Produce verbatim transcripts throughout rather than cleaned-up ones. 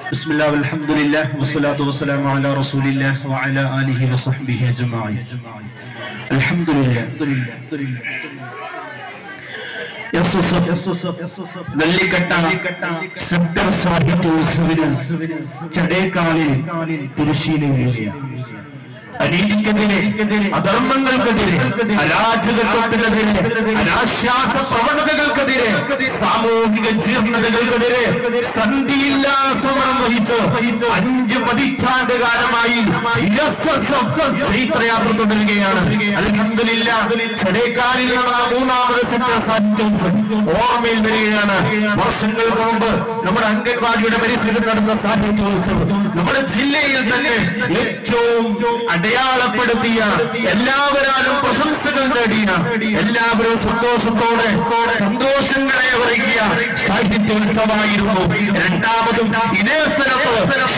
بسم الله والحمد لله والصلاة والسلام على رسول الله وعلى آله وصحبه أجمعين. الحمد لله. Nellikatta September സാഹിത്യോത്സവിന് ചടേക്കാലിൽ തിരുശീല വീഴുകയാണ്. അനീതിക്കെതിരെ, അധർമ്മങ്ങൾക്കെതിരെ, അരാജകത്വത്തിനെതിരെ, അനാശ്വാസ പ്രവണതകൾക്കെതിരെ, സാമൂഹിക ജീർണതകൾക്കെതിരെ സന്ധിയില്ലാ സമരം വഹിച്ച് അഞ്ച് പതിറ്റാണ്ട് കാലമായി ചൈത്രയാത്ര തുടരുകയാണ്. അൽഹംദുലില്ലാഹ് ചടേക്കാലിൽ നടന്ന മൂന്നാമത് സെപ്റ്റംബർ സാഹിത്യോത്സവം ഓർമ്മയിൽ വരികയാണ്. വർഷങ്ങൾക്ക് മുമ്പ് നമ്മുടെ അംഗൻവാടിയുടെ പരിസരത്ത് നടന്ന സാഹിത്യോത്സവം നമ്മുടെ ജില്ലയിൽ തന്നെ ഏറ്റവും അടയാളപ്പെടുത്തിയ, എല്ലാവരും പ്രശംസകൾ നേടിയ, എല്ലാവരും സന്തോഷത്തോടെ സന്തോഷങ്ങളെ അറിയിക്കുക സാഹിത്യോത്സവമായിരുന്നു. രണ്ടാമതും ഇതേ സ്ഥലത്ത്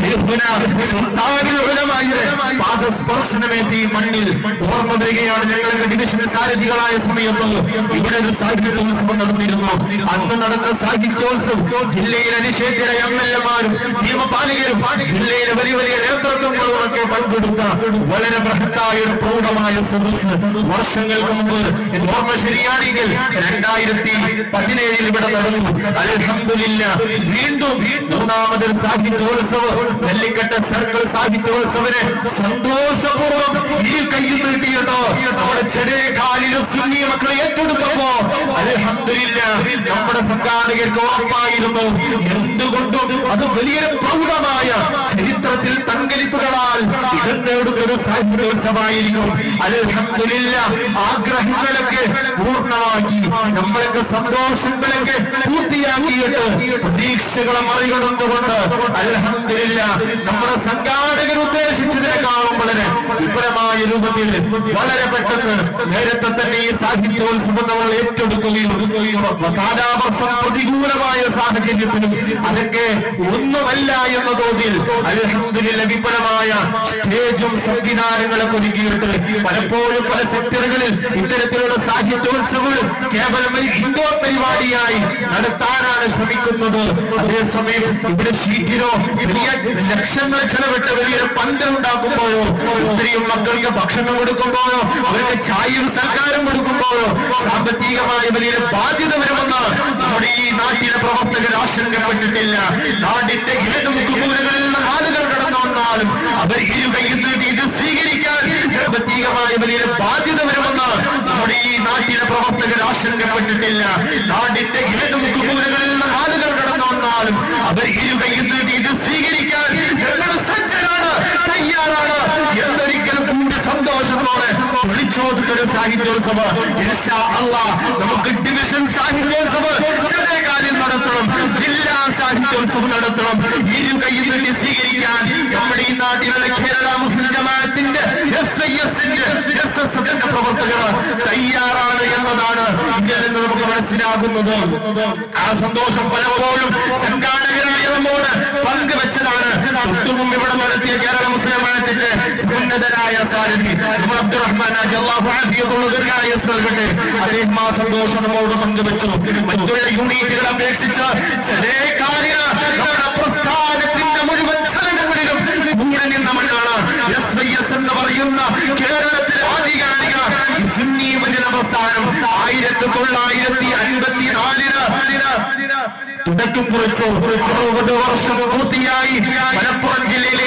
പാദസ്പർശനമേറ്റി മണ്ണിൽ ഓർമ്മ വരികയാണ്. ഞങ്ങൾക്ക് ഡിവിഷൻ സാരഥികളായ സമയത്ത് ഇവിടെ ഒരു സാഹിത്യോത്സവം നടന്നിരുന്നു. അന്ന് നടന്ന സാഹിത്യോത്സവം ജില്ലയിലെ നിഷേധിത എം എൽ എമാരും നിയമപാലകരും ജില്ലയിലെ വലിയ വലിയ നേതൃത്വങ്ങളും ഒക്കെ പങ്കെടുത്ത വളരെ ബൃഹത്തായ ഒരു പ്രൗഢമായ സദസ്സ് വർഷങ്ങൾക്ക് മുമ്പ് ഓർമ്മ ശരിയാണെങ്കിൽ രണ്ടായിരത്തി പതിനേഴിൽ ഇവിടെ നടന്നു. അൽഹംദുലില്ലാഹ് വീണ്ടും മൂന്നാമത് സാഹിത്യോത്സവം നെല്ലിക്കട്ട സർക്കിൾ സാഹിത്യോത്സവന് സന്തോഷപൂർവ്വം ഇരു കയ്യിൽ നീട്ടിയിട്ടോ നമ്മുടെ ചെടേക്കാലിലും സുന്നി മക്കളെ ഏറ്റെടുത്തപ്പോ അൽഹംദുലില്ലാഹ് നമ്മുടെ സംഘാടകർക്ക് ഉറപ്പായിരുന്നു എന്തുകൊണ്ടും അത് വലിയൊരു പ്രൗഢമായ ചരിത്രത്തിൽ തങ്കലിപ്പുകളാൽ ഇടന്നെടുക്കുന്ന സാഹിത്യോത്സവമായിരിക്കും. അൽഹംദുലില്ലാഹ് ആഗ്രഹങ്ങളൊക്കെ പൂർണ്ണമാക്കി നമ്മളൊക്കെ സന്തോഷങ്ങളൊക്കെ പൂർത്തിയാക്കിയിട്ട് പ്രതീക്ഷകളെ മറികടന്നുകൊണ്ട് അൽഹംദുലില്ലാഹ് നമ്മുടെ സംഘാടകർ ഉദ്ദേശിച്ചതിനേക്കാളും വളരെ വിപുലമായ രൂപത്തിൽ വളരെ പെട്ടെന്ന് നേരത്തെ തന്നെ ഈ സാഹിത്യോത്സവം നമ്മൾ ഏറ്റെടുക്കുകയും കാലാവർഷം പ്രതികൂലമായ സാഹചര്യത്തിലും അതൊക്കെ ഒന്നുമല്ല എന്ന തോതിൽ അൽഹംദുലില്ലാഹ് വിപുലമായ സ്റ്റേജും സംവിധാനങ്ങളൊക്കെ ഒരുക്കിയിട്ട് പലപ്പോഴും പല സെക്ടറുകളിൽ ഇത്തരത്തിലുള്ള സാഹിത്യോത്സവങ്ങൾ കേവലം ഒരു ഇൻഡോർ പരിപാടിയായി നടത്താനാണ് ശ്രമിക്കുന്നത്. അതേസമയം ഇവിടെ ഷീറ്റിനോ വലിയ ലക്ഷങ്ങൾ ചെലവിട്ട് വലിയൊരു പന്ത് ഉണ്ടാക്കുമ്പോഴോ ഇത്രയും മക്കൾക്ക് ഭക്ഷണം കൊടുക്കുമ്പോഴോ അവർക്ക് ചായയും സൽക്കാരം കൊടുക്കുമ്പോഴോ സാമ്പത്തികമായ വലിയൊരു ബാധ്യത വരുമെന്ന് നമ്മുടെ ഈ നാട്ടിലെ പ്രവർത്തകർ ആശങ്കപ്പെട്ടിട്ടില്ല. നാടിന്റെ ഇടതുമുക്കുകളിൽ നിന്ന് ആളുകൾ കടന്നു വന്നാലും അവർ ഇരുകയിൽ ഇത് സ്വീകരിക്കാൻ സാമ്പത്തികമായ വലിയൊരു ബാധ്യത വരുമെന്ന് നമ്മുടെ ഈ നാട്ടിലെ പ്രവർത്തകർ ആശങ്കപ്പെട്ടിട്ടില്ല. നാടിന്റെ ഇടതുമുക്കുകളിൽ നിന്ന് ആളുകൾ കടന്നു വന്നാലും അവർ ഇരുകയിൽ ഇത് സ്വീകരിക്കാൻ ഞങ്ങൾ സജ്ജരാണ്, തയ്യാറാണ് എന്നൊരിക്കലും കൂടി സന്തോഷത്തോടെ വിളിച്ചോടുന്നൊരു സാഹിത്യോത്സവം ഇൻഷാ അല്ലാഹ് നമുക്ക് ഡിവിഷൻ സാഹിത്യോത്സവം ചെടേക്കാലിൽ നടത്തണം, ജില്ലാ സാഹിത്യോത്സവം നടത്തണം. ഇരു കയ്യിൽ നിന്ന് സ്വീകരിക്കാൻ നമ്മുടെ ഈ നാട്ടിലുള്ള കേരള മുസ്ലിം ജമാഅത്തിന്റെ എസ് ഐ എസിന്റെ എസ് എസ് എഫിന്റെ പ്രവർത്തകർ തയ്യാറാണ് എന്നതാണ് ഇതിൽ നിന്ന് നമുക്ക് മനസ്സിലാകുന്നത്. ആ സന്തോഷം പലപ്പോഴും സംഘാടകരായ നമ്മോട് പങ്കുവെച്ചതാണ്. തൊട്ടുമുമ്പ് ഇവിടെ നടത്തിയ കേരള മുസ്ലിം ജമാഅത്തിന്റെ ഉന്നതരായ സാരഥി അബ്ദുറഹ്മാൻ അല്ലാഹു ആഫിയത്തുള്ള ദീർഘായുസ്സ് നൽകട്ടെ, അദ്ദേഹം ആ സന്തോഷം നമ്മോട് പങ്കുവെച്ചു. മറ്റുള്ള യൂണിറ്റുകളെ അപേക്ഷിച്ച് ചെടേക്കാലിന് നമ്മുടെ പ്രസ്ഥാനത്തിന്റെ മുഴുവൻ ചലനങ്ങളിലും കൂടെ നിന്ന മണ്ണാണ് എസ് ഐ എസ് എന്ന് പറയുന്ന കേരളത്തിലെ ആധികാരിക സുന്നി വനിത പ്രസ്ഥാനം. ആയിരത്തി തൊള്ളായിരത്തി അൻപത്തി നാലിന് തുടക്കം കുറിച്ചു. അറുപത് വർഷം പൂർത്തിയായി മലപ്പുറം ജില്ലയിലെ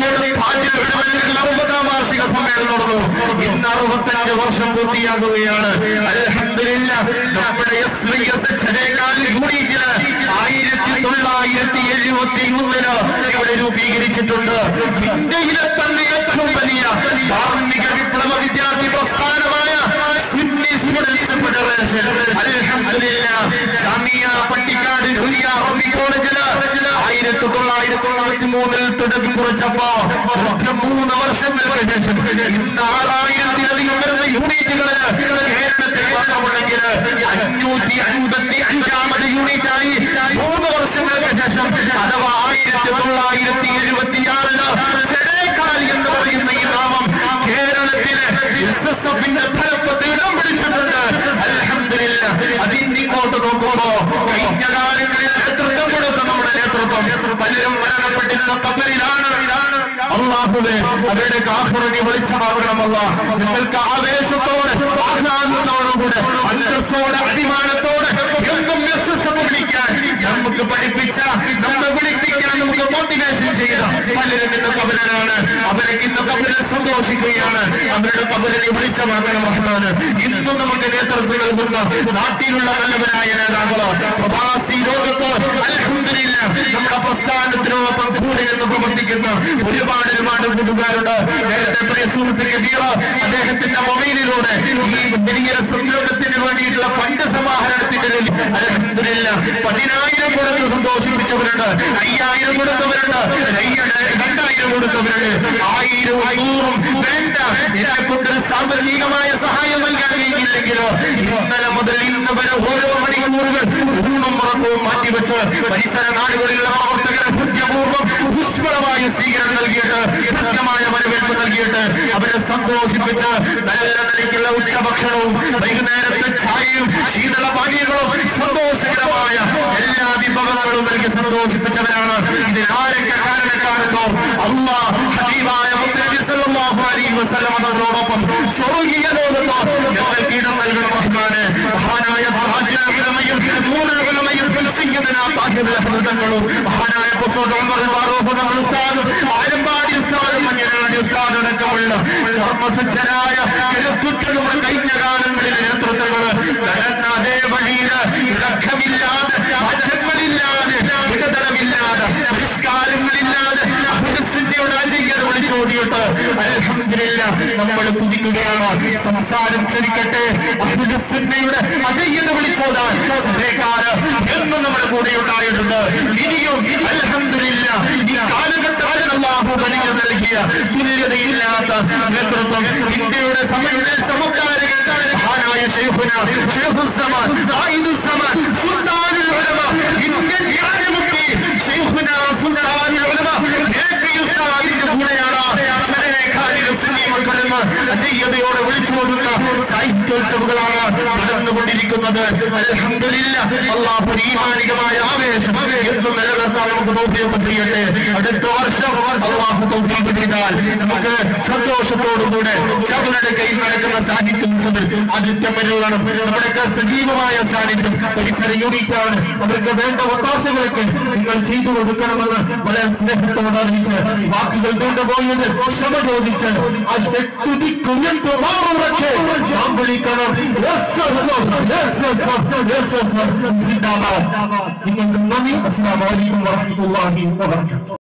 അറുപതാം വാർഷിക സമ്മേളനം നടന്നു. ഇന്ന് അറുപത്തഞ്ച് വർഷം പൂർത്തിയാകുകയാണ്. അൽഹംദുലില്ലാഹ് നമ്മുടെ എസ് ഐ എസ് ചെടേക്കാലിൽ യൂണിറ്റിന് ആയിരത്തി തൊള്ളായിരത്തി എഴുപത്തി ഒന്നിന് ഇവിടെ രൂപീകരിച്ചിട്ടുണ്ട്. ഇന്ത്യയിലെ തന്നെ ഏറ്റവും വലിയ ധാർമ്മിക വിപ്ലവ വിദ്യാർത്ഥി പ്രസ്ഥാനമായ സുന്നി സ്റ്റുഡൻസ് ഫെഡറേഷൻ അൽഹംദുലില്ലാഹ് ജാമിയ പട്ടിക്കാട് ഹുരിയ അറബി കോളേജില് ആയിരത്തി തൊള്ളായിരത്തി തൊണ്ണൂറ്റി മൂന്നിൽ തുടങ്ങി കുറിച്ചപ്പോ മൂന്ന് വർഷങ്ങൾക്ക് ശേഷം ഇന്ന് ആറായിരത്തിലധികം വരുന്ന യൂണിറ്റുകളില് കേരളത്തിൽ വന്നുണ്ടെങ്കിൽ അഞ്ഞൂറ്റി അൻപത്തി അഞ്ചാമത് യൂണിറ്റായി മൂന്ന് വർഷങ്ങൾക്ക് ശേഷം അഥവാ ആയിരത്തി തൊള്ളായിരത്തി എഴുപത്തിയാറില് ചെടേക്കാൽ എന്ന് പറയുന്ന ഈ നാമം കേരളത്തിലെ എസ് എസ് എഫിന്റെ തലപ്പത്ത് ഇടം പിടിച്ചിട്ടുണ്ട്. അൽഹംദുലില്ലാ. അതിന്നിങ്ങോട്ട് നോക്കുമ്പോ കഴിഞ്ഞ കാലങ്ങളിൽ നേതൃത്വം കൊടുത്ത നമ്മുടെ നേതൃത്വം പലരും മരണപ്പെട്ടിരുന്ന കബറിലാണ്. അല്ലാഹുവേ, അവരുടെ ആഖിറനെ വെളിച്ചമാക്കണമല്ല. നിങ്ങൾക്ക് ആവേശത്തോടെ ആഹ്ലാദത്തോടുകൂടെ അന്തസ്സോടെ അഭിമാനത്തോടെ എന്നും എസ് എസ് എഫ് വിളിക്കാൻ നമുക്ക് പഠിപ്പിച്ച നമ്മെ വിളിപ്പിക്കാൻ നമുക്ക് മോട്ടിവേഷൻ ചെയ്ത പലരും ഇന്ന് കബറിലാണ്. അവരെ ഇന്ന് കബറിൽ സന്തോഷിക്കുകയാണ്. അവരുടെ കബറിനെ വെളിച്ചമാക്കണം റഹ്മാന്. ഇന്നും നമുക്ക് നേതൃത്വം നൽകുന്ന നാട്ടിലുള്ള നല്ലവരായ നേതാക്കളോ പ്രവാസി ലോകത്തോ അൽഹംദുലില്ലാ നമ്മുടെ പ്രസ്ഥാനത്തിനോടൊപ്പം കൂടി നിന്ന് പ്രവർത്തിക്കുന്ന ഒരുപാട് ഒരുപാട് കൂട്ടുകാരുണ്ട്. നേരത്തെ പ്രിയ സുഹൃത്ത് കബീർ അദ്ദേഹത്തിന്റെ മൊബൈലിലൂടെ ഈ വലിയ സംരംഭത്തിന് വേണ്ടിയിട്ടുള്ള ഫണ്ട് സമാഹരണത്തിന്റെ അൽഹംദുലില്ലാ പതിനായിരം കൊടുത്ത് സന്തോഷിപ്പിച്ചവരുണ്ട്, അയ്യായിരം കൊടുത്തവരുണ്ട്, രണ്ടായിരം കൊടുത്തവരുണ്ട്, ആയിരവും നൂറും വേണ്ട എന്നെ കൊണ്ടൊരു സാമ്പത്തികമായ സഹായം നൽകാൻ കഴിയില്ലെങ്കിലോ ഇന്നലെ മുതൽ ഇന്ന് വരെ ഓരോ മണിക്കൂറുകൾ ഊണും ഉറക്കവും മാറ്റിവെച്ച് പരിസര നാടുകളിലുള്ള പ്രവർത്തകരെ ഭൃത്യപൂർവ്വം പുഷ്പളമായ സ്വീകരണം നൽകിയിട്ട് കൃത്യമായ വരവേൽപ്പ് നൽകിയിട്ട് അവരെ സന്തോഷിപ്പിച്ച് നല്ല നിലയ്ക്കുള്ള ഉച്ചഭക്ഷണവും വൈകുന്നേരത്തെ ചായയും ശീതള പാനീയങ്ങളും സന്തോഷകരമായ എല്ലാ വിഭവങ്ങളും നൽകി സന്തോഷിപ്പിച്ചവരാണ്. ഇതിനാരൊക്കെ കാരണക്കാരെന്നോ അല്ലാഹ് ഹബീബായ മുത്തനബി സല്ലല്ലാഹു അലൈഹി വസല്ലം തങ്ങളോടൊപ്പം സ്വർഗ്ഗീയ ലോകത്തോ ഞങ്ങൾക്ക് ഇടം നൽകണം റഹ്മാനെ. മഹാനായ ഉലമയും നൂറുൽ ഉലമയും സയ്യിദനാ താഹിറുൽ ഹദീസുകളും മഹാനായ പ്രൊഫസർ ഉമർ ഫാറൂഖ് തങ്ങൾ ഉസ്താദും ആലമ്പാടി ഉസ്താദും മഞ്ഞനാടി ഉസ്താദ് അടക്കമുള്ള കർമ്മസജ്ജരായ കരുത്തുറ്റതും കഴിഞ്ഞ കാലങ്ങളിൽ നേതൃത്വങ്ങൾ നടന്ന അതേ വഴിയിൽ ഇറക്കമില്ലാതെ മാറ്റങ്ങളില്ലാതെ വിടതടമില്ലാതെ പരിഷ്കാരങ്ങളില്ലാതെ അഹ്ലുസുന്നയുടെ അജയ്യത വിളിച്ചോടിയിട്ട് അൽഹംദുലില്ലാ നമ്മൾ കുതിക്കുകയാണ്. സംസാരം ക്ഷണിക്കട്ടെ. അഹ്ലുസുന്നയുടെ അജയ്യത വിളിച്ചോടാൻ സഭക്കാര് എന്നും നമ്മുടെ കൂടെ ഉണ്ടായിട്ടുണ്ട്. ഇനിയും അൽഹംദുലില്ലാ ഈ കാലഘട്ടത്തിൽ അല്ലാഹു വലിയ നൽകിയ തുല്യതയില്ലാത്ത നേതൃത്വം ഇന്ത്യയുടെ സമയുടെ സമകാലിക മഹാനായ ശൈഖുന ശൈഖുസ്സമാൻ ഖായിദുസ്സമാൻ സുൽത്താനുൽ ഉലമ ഇന്ത്യൻ ജ്ഞാനമുഖി ശൈഖുന സുൽത്താനുൽ ഉലമ ഉസ്താദിന്റെ കൂടെയാണ് അജയ്യതയോടെ വിളിച്ചുകൊടുത്ത സാഹിത്യോത്സവങ്ങളാണ് നടന്നുകൊണ്ടിരിക്കുന്നത്. അൽഹംദുലില്ലാ അല്ലാഹു ഈമാനികമായ ആവേശം എന്നും നിലനിർത്താൻ നമുക്ക് തൗഫീഖ് ചെയ്യട്ടെ. അടുത്ത വർഷം അല്ലാഹു തൗഫീഖ് ചെയ്താൽ നമുക്ക് സന്തോഷത്തോടുകൂടെ ചവളുടെ കയ്യിൽ നടക്കുന്ന സാന്നിധ്യം ആദിത്യം വരണം. നമ്മുടെയൊക്കെ സജീവമായ സാന്നിധ്യം പരിസര യൂണിറ്റാണ്. അവർക്ക് വേണ്ട ഒത്താശകളൊക്കെ നിങ്ങൾ ചെയ്തു കൊടുക്കണമെന്ന് വളരെ സ്നേഹത്തോട് അറിയിച്ച് വാക്കുകൾ കൊണ്ടുപോയത് ക്ഷമ ചോദിച്ച് നാം വിളിക്കണം. നിങ്ങൾക്ക് നന്ദി. അസ്സലാമു അലൈക്കും വറഹ്മത്തുള്ളാഹി വബറകാതുഹു.